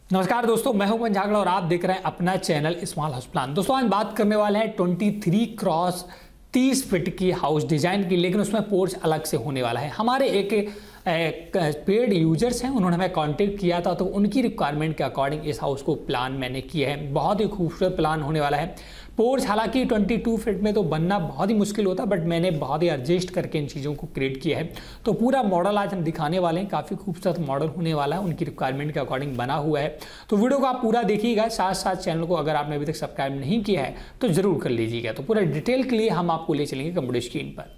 नमस्कार दोस्तों, मैं हूं पंजागड़ा और आप देख रहे हैं अपना चैनल स्मॉल हाउस प्लान। दोस्तों आज बात करने वाले हैं 23x30 फीट की हाउस डिजाइन की, लेकिन उसमें पोर्च अलग से होने वाला है। हमारे एक पेड यूजर्स हैं, उन्होंने हमें कांटेक्ट किया था, तो उनकी रिक्वायरमेंट के अकॉर्डिंग इस हाउस को प्लान मैंने किया है। बहुत ही खूबसूरत प्लान होने वाला है। पोर्च हालांकि 22 फीट में तो बनना बहुत ही मुश्किल होता, बट मैंने बहुत ही एडजस्ट करके इन चीज़ों को क्रिएट किया है। तो पूरा मॉडल आज हम दिखाने वाले हैं, काफ़ी खूबसूरत मॉडल होने वाला है, उनकी रिक्वायरमेंट के अकॉर्डिंग बना हुआ है। तो वीडियो को आप पूरा देखिएगा, साथ साथ चैनल को अगर आपने अभी तक सब्सक्राइब नहीं किया है तो जरूर कर लीजिएगा। तो पूरा डिटेल के लिए हम आपको ले चलेंगे कंप्यूटर स्क्रीन पर।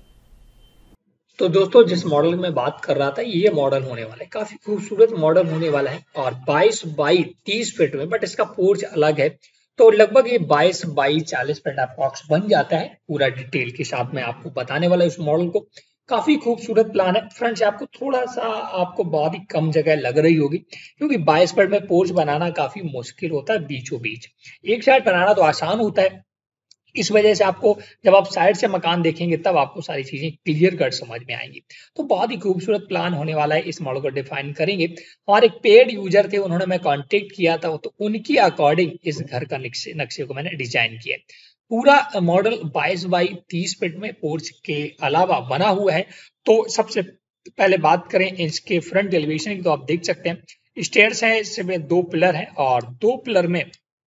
तो दोस्तों जिस मॉडल में बात कर रहा था ये मॉडल होने वाला है, काफी खूबसूरत मॉडल होने वाला है और 22 बाई 30 फीट में, बट इसका पोर्च अलग है। तो लगभग ये 22 बाई 40 फीट अप्रॉक्स बन जाता है। पूरा डिटेल के साथ में आपको बताने वाला है इस मॉडल को। काफी खूबसूरत प्लान है। फ्रंट से आपको थोड़ा सा आपको बहुत ही कम जगह लग रही होगी, क्योंकि 22 फीट में पोर्च बनाना काफी मुश्किल होता है। बीचों बीच एक साइड बनाना तो आसान होता है, इस वजह से आपको जब आप साइड से मकान देखेंगे तब आपको सारी चीजें क्लियर कट समझ में आएंगी। तो बहुत ही खूबसूरत प्लान होने वाला है। इस मॉडल को डिफाइन करेंगे और एक पेड यूजर थे, उन्होंने मैं कांटेक्ट किया था, तो उनकी अकॉर्डिंग इस घर का नक्शे को मैंने डिजाइन किया। पूरा मॉडल 22 बाई 30 फीट में पोर्च के अलावा बना हुआ है। तो सबसे पहले बात करें इसके फ्रंट एलिवेशन की, तो आप देख सकते हैं स्टेयर्स है, इसमें 2 पिलर है और 2 पिलर में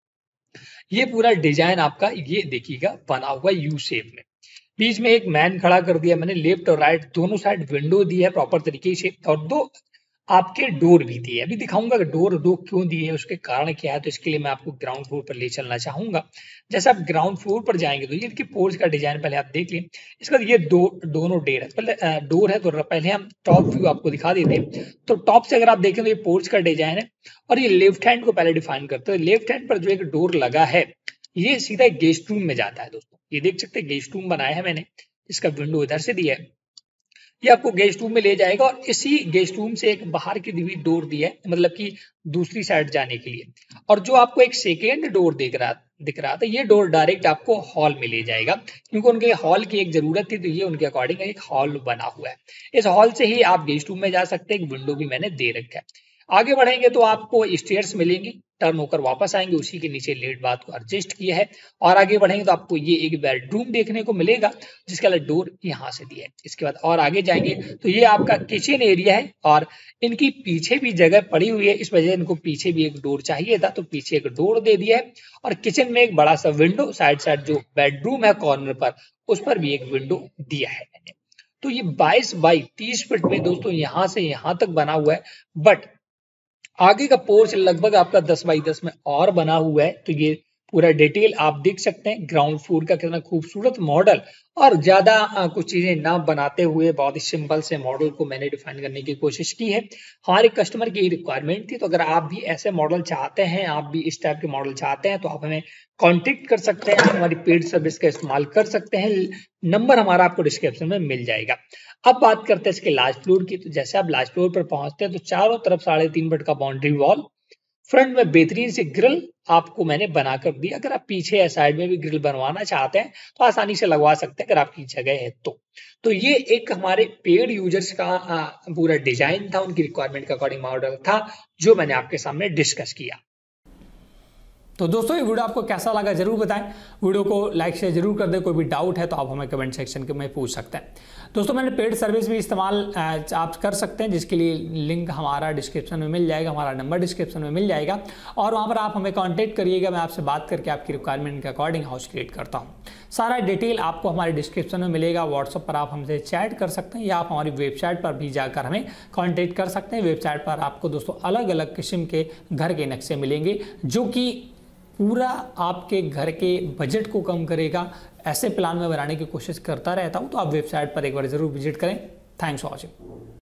ये पूरा डिजाइन आपका ये देखिएगा बना हुआ यू शेप में। बीच में एक मैन खड़ा कर दिया मैंने, लेफ्ट और राइट दोनों साइड विंडो दी है प्रॉपर तरीके से, और 2 आपके डोर भी दिए। अभी दिखाऊंगा कि डोर 2 क्यों दिए है, उसके कारण क्या है। तो इसके लिए मैं आपको ग्राउंड फ्लोर पर ले चलना चाहूंगा। जैसे आप ग्राउंड फ्लोर पर जाएंगे तो ये देखिए पोर्च का डिजाइन पहले आप देख लें। इसका ये दोनों डेर है, पहले डोर है, तो पहले हम टॉप व्यू आपको दिखा देते हैं। तो टॉप से अगर आप देखें तो ये पोर्च का डिजाइन है और ये लेफ्ट हैंड को पहले डिफाइन करते हैं। लेफ्ट हैंड पर जो एक डोर लगा है ये सीधा गेस्ट रूम में जाता है। दोस्तों ये देख सकते हैं गेस्ट रूम बनाया है मैंने, इसका विंडो इधर से दिया है, ये आपको गेस्ट रूम में ले जाएगा और इसी गेस्ट रूम से एक बाहर की भी डोर दी है, मतलब कि दूसरी साइड जाने के लिए। और जो आपको एक सेकेंड डोर दिख रहा था, ये डोर डायरेक्ट आपको हॉल में ले जाएगा, क्योंकि उनके हॉल की एक जरूरत थी, तो ये उनके अकॉर्डिंग एक हॉल बना हुआ है। इस हॉल से ही आप गेस्ट रूम में जा सकते हैं। एक विंडो भी मैंने दे रखा है। आगे बढ़ेंगे तो आपको स्टेयर्स मिलेंगी, टर्न होकर वापस आएंगे, उसी के नीचे लेट बात को एडजस्ट किया है। और आगे बढ़ेंगे तो आपको ये एक बेडरूम देखने को मिलेगा, जिसका डोर यहाँ से दिया है। इसके बाद और आगे जाएंगे तो ये आपका किचन एरिया है और इनकी पीछे भी जगह पड़ी हुई है, इस वजह से इनको पीछे भी एक डोर चाहिए था, तो पीछे एक डोर दे दिया है। और किचन में एक बड़ा सा विंडो, साइड जो बेडरूम है कॉर्नर पर, उस पर भी एक विंडो दिया है मैंने। तो ये 22 बाई 30 फीट में दोस्तों यहाँ से यहाँ तक बना हुआ है, बट आगे का पोर्च लगभग आपका 10 बाई 10 में और बना हुआ है। तो ये पूरा डिटेल आप देख सकते हैं। ग्राउंड फ्लोर का कितना खूबसूरत मॉडल, और ज्यादा कुछ चीजें ना बनाते हुए बहुत ही सिंपल से मॉडल को मैंने डिफाइन करने की कोशिश की है। हमारे कस्टमर की रिक्वायरमेंट थी, तो अगर आप भी ऐसे मॉडल चाहते हैं, आप भी इस टाइप के मॉडल चाहते हैं, तो आप हमें कांटेक्ट कर सकते हैं, हमारी पेड सर्विस का इस्तेमाल कर सकते हैं। नंबर हमारा आपको डिस्क्रिप्शन में मिल जाएगा। अब बात करते हैं इसके लास्ट फ्लोर की। तो जैसे आप लास्ट फ्लोर पर पहुंचते हैं तो चारों तरफ 3.5 फीट का बाउंड्री वॉल, फ्रंट में बेहतरीन से ग्रिल आपको मैंने बनाकर दी। अगर आप पीछे या साइड में भी ग्रिल बनवाना चाहते हैं तो आसानी से लगवा सकते हैं, अगर आपकी जगह है तो ये एक हमारे पेड यूजर्स का पूरा डिजाइन था, उनकी रिक्वायरमेंट का अकॉर्डिंग मॉडल था, जो मैंने आपके सामने डिस्कस किया। तो दोस्तों ये वीडियो आपको कैसा लगा जरूर बताएं। वीडियो को लाइक शेयर जरूर कर दें। कोई भी डाउट है तो आप हमें कमेंट सेक्शन में पूछ सकते हैं। दोस्तों मैंने पेड सर्विस भी इस्तेमाल आप कर सकते हैं, जिसके लिए लिंक हमारा डिस्क्रिप्शन में मिल जाएगा, हमारा नंबर डिस्क्रिप्शन में मिल जाएगा, और वहाँ पर आप हमें कॉन्टैक्ट करिएगा। मैं आपसे बात करके आपकी रिक्वायरमेंट के अकॉर्डिंग हाउस क्रिएट करता हूँ। सारा डिटेल आपको हमारे डिस्क्रिप्शन में मिलेगा। व्हाट्सअप पर आप हमसे चैट कर सकते हैं या आप हमारी वेबसाइट पर भी जाकर हमें कॉन्टैक्ट कर सकते हैं। वेबसाइट पर आपको दोस्तों अलग अलग किस्म के घर के नक्शे मिलेंगे, जो कि पूरा आपके घर के बजट को कम करेगा। ऐसे प्लान में बनाने की कोशिश करता रहता हूँ, तो आप वेबसाइट पर एक बार जरूर विजिट करें। Thanks for watching.